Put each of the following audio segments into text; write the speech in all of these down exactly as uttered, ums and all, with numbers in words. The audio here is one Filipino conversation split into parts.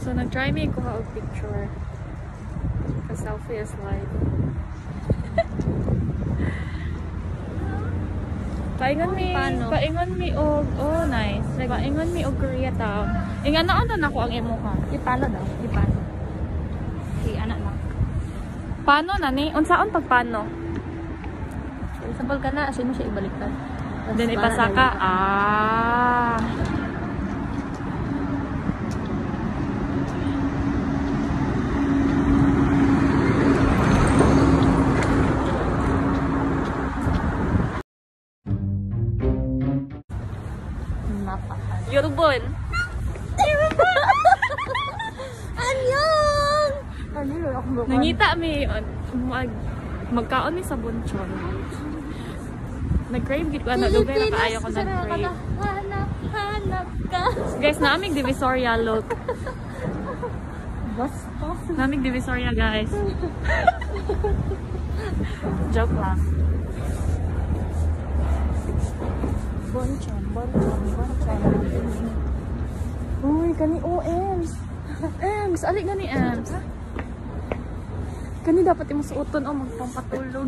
So, nag-try me ko ha og picture. Because selfie is live. Paingon mi, paingon mi og, oh nice. Paingon mi og Koreatown. Inga na na nako ang imo ha. Ipano daw, ipano. Si anak na. Paano na ni? Unsaon pag paano? Sabal ka na, asin mo siya ibaliktad. Then ipasa ka. Ah. Yorubon. Anyong! Nangita mi mag magkaon mi sa bunchon. Nag-crave gid ko na dugay na kaayo ko nag-crave. Hanap, hanap ka. Guys, naamig Divisoria look. Basta. Naamig Divisoria guys. Joke lang. Bonchon, bonchon, bonchon. Uy, kani O Ms. Ems, ali gani Ems. Kani dapat imo suoton o magpampatulog.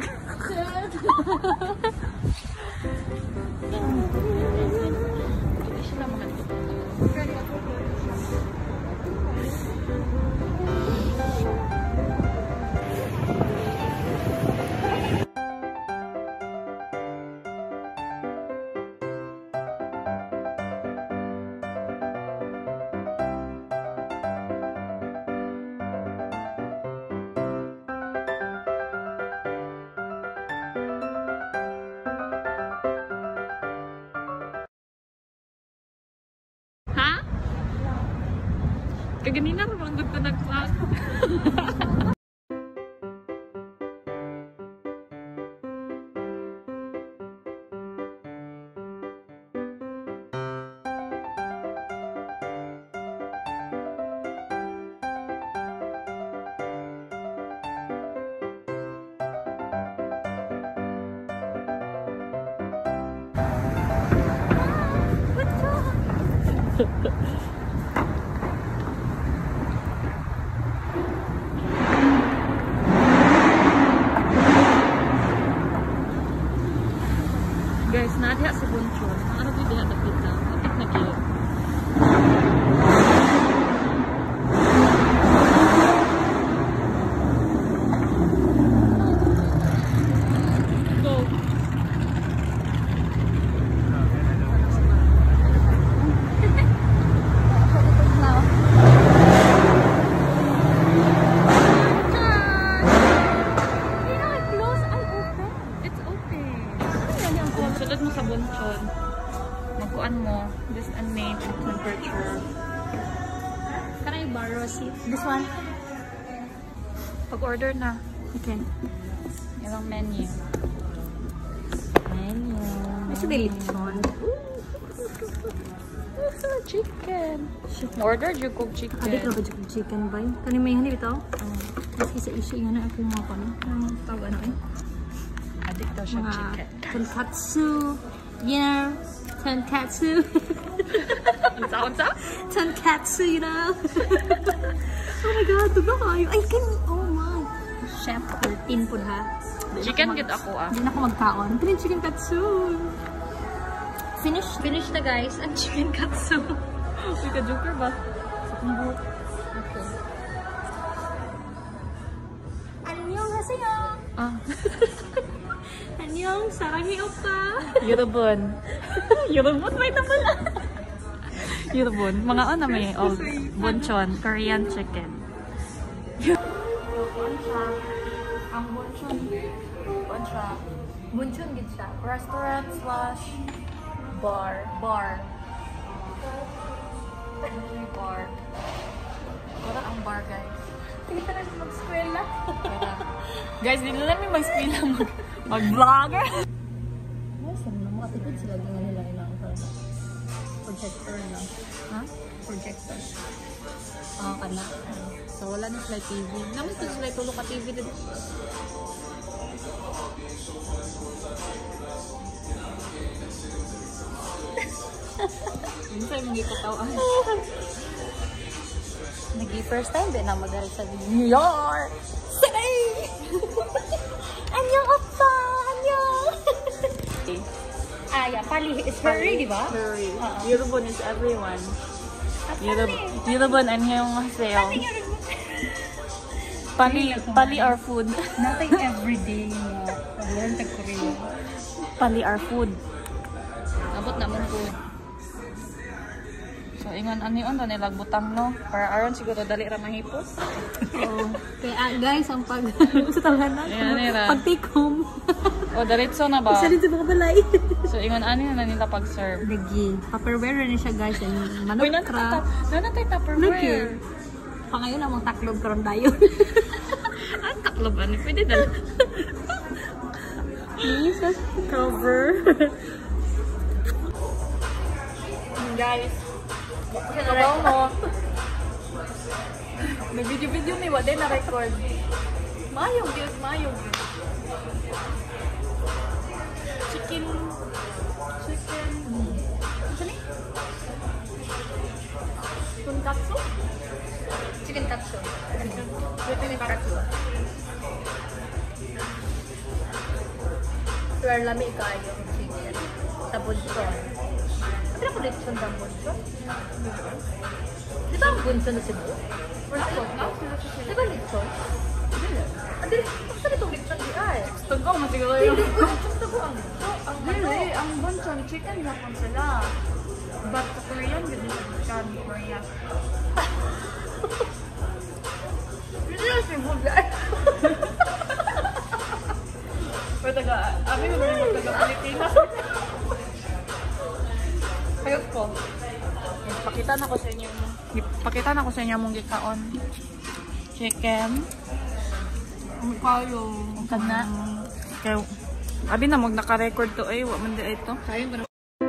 Ha? Kaganina pa bang gusto nag-vlog? Guys, nadia sa bunchon. Ano ba diha dapita? Kapit na gyud. Go. Sulod mo sa bunchon. Magkuan mo. This and name and temperature. Can I borrow seat? This one? Pag-order na. Okay. Ilang menu. Menu. What's the lechon? Chicken. Order you cook chicken. Adik na ba yung chicken ba? Kani may hanip ito? Mas isa-isa yun na ako mga pa. Ang tawag ano eh? Adik daw siya chicken. Tonkatsu. Yeah. Tonkatsu. Unsa-unsa? Tonkatsu, you know? Oh my god, diba kayo? Ay, can oh my. Chef, thirteen po ha. Chicken gid ako ah. Hindi na ako magkaon. Pero yung chicken katsu. Finish, finish na guys. Ang chicken katsu. Uy, ka-joker ba? Sa kumbo. Okay. Annyeong haseyo. Ah. Annyeong sarami oppa. Yorubon. Yorubon may naman. Yorubon. Mga ano may oh, bonchon, Korean chicken. Bonchon. Ang bonchon. Bonchon. Bunchon gid siya. Restaurant slash bar. Bar. Bar. Wala ang bar guys. Sige na rin mag-skwela. Guys, dito na namin mag-skwela mag mag-vlogger. Yes, ano na mga tipid sila din nga nila ilang projector lang. Ha? Projector. Ah, kana. So wala na sila T V. Naman to sila tulog ka T V dito. Minsan hindi ko tawag. Nag-first time din na magalit sa New York City! Annyeong oppa! Annyeong! Ah, yeah. Pali is furry, di ba? Furry. Yurubon is everyone. Yurubon 안녕하세요. Pali, pali our food. Nothing everyday. Learn the Korean. Pali our food. Abot naman food. So, ingon ani on nila butang no para aron siguro dali ra mahipos. Oh, kaya guys, ang pag sa tawanan. Pag take home. O diretso na ba? Isa din sa mga balay. So, ingon ani na nila pag-serve. Lagi. Tupperware ni siya guys. Manok Uy, crab. nanatay Tupperware. Pa ngayon namang taklob karon dayon. Ang taklob ani pwede dala. Please, cover. Guys. Sabaw mo. May video-video may wala na record. Mayong Diyos, mayong Diyos. Chicken. Chicken. Ano ni? Tonkatsu? Chicken katsu. Ito ni katsu. Pero lami kayo chicken. Sa bunson. Ano po lechon sa bunson? Di ba ang bunson na Cebu? Di ba lechon? Hindi. Basta itong lechon di ay. Gusto ko, masiguro yun. Gusto ko ang ang Really? Ang bonchon, chicken Japon sila. But sa Korean, yun yung chicken Korea. Hindi na si Bulay. Pero taga, abi mo rin mo taga Pilipinas. Ayos po. Pakita na ko sa inyo. Pakita na ko sa inyo mong gikaon. Chicken. Ang kayo. Ang kana. Kaya, abi na mag naka-record to eh. Wa man di ito. Sayang ba?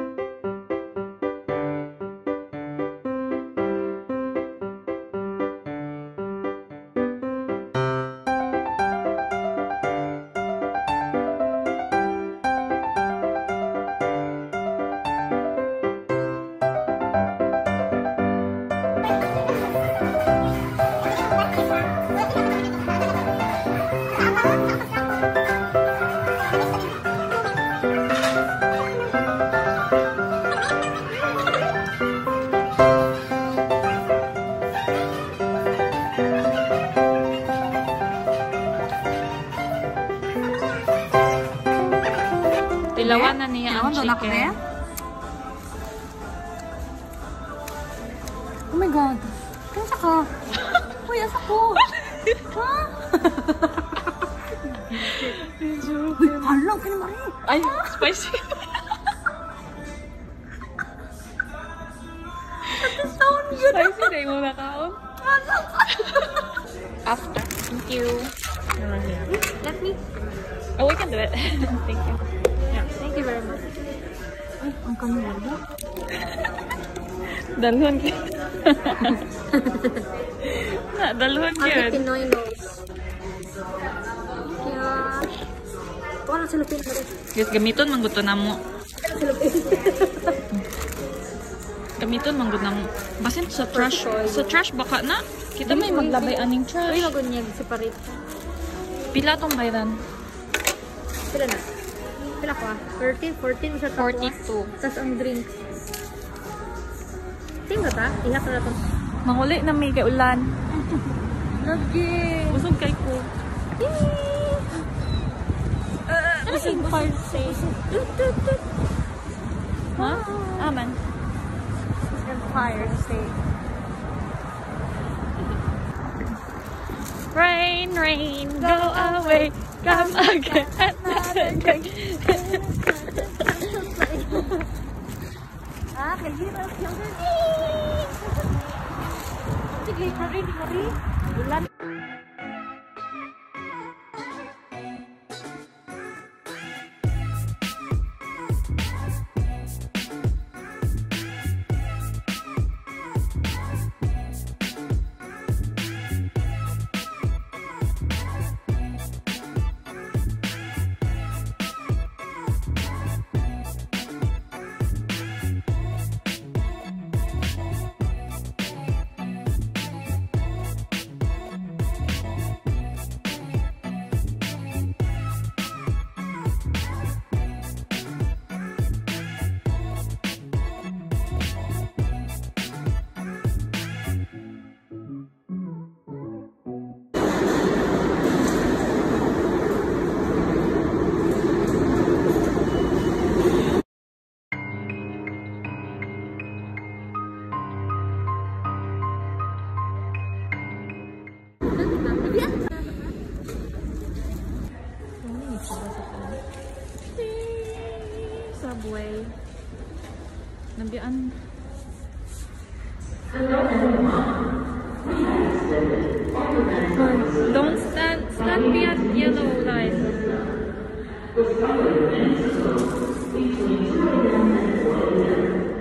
Tilawan na niya ang chicken. Oh my god. Kaya ka. Uy, asa ko. Ha? Uy, halang ka naman rin. Ay, spicy. Spicy na yung nakaon. After. Thank you. Let me. Oh, we can do it. Thank you. Yeah, thank you very much. Ay, ang kanila ba? Dalhon ka. Na, dalhon Ang yun. Pinoy nose. Kaya, wala sa lupin mo rin. Yes, gamiton man gusto na mo. Sa lupin. Gamiton man gusto na mo. Basin sa trash. Sa trash baka na. Kita may maglabay aning trash. Uy, magunyag, separate. Pila tong bayran? Pila na? Pila ko ah? thirteen, fourteen, sa tapos. forty-two. Tapos ang drinks. Tingnan ta? Ihat na ito. Manguli na may kay ulan. Lagi. Busog kay ko. Busog fire safe. Ha? Aman. Fire safe. Rain, rain, go away. Come again. Ah, kahirap yung sige, hurry, hurry. Ulan. subway. Nambian. Don't stand, stand be at yellow light. The